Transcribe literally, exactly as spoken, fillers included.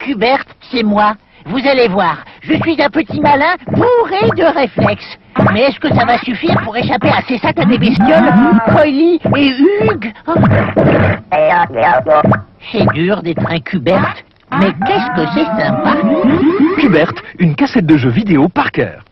Hubert, c'est moi. Vous allez voir, je suis un petit malin bourré de réflexes. Mais est-ce que ça va suffire pour échapper à ces satanées bestioles, Polly et Hugues? Oh. C'est dur d'être un Hubert, mais qu'est-ce que c'est sympa. Hubert, une cassette de jeux vidéo Parker.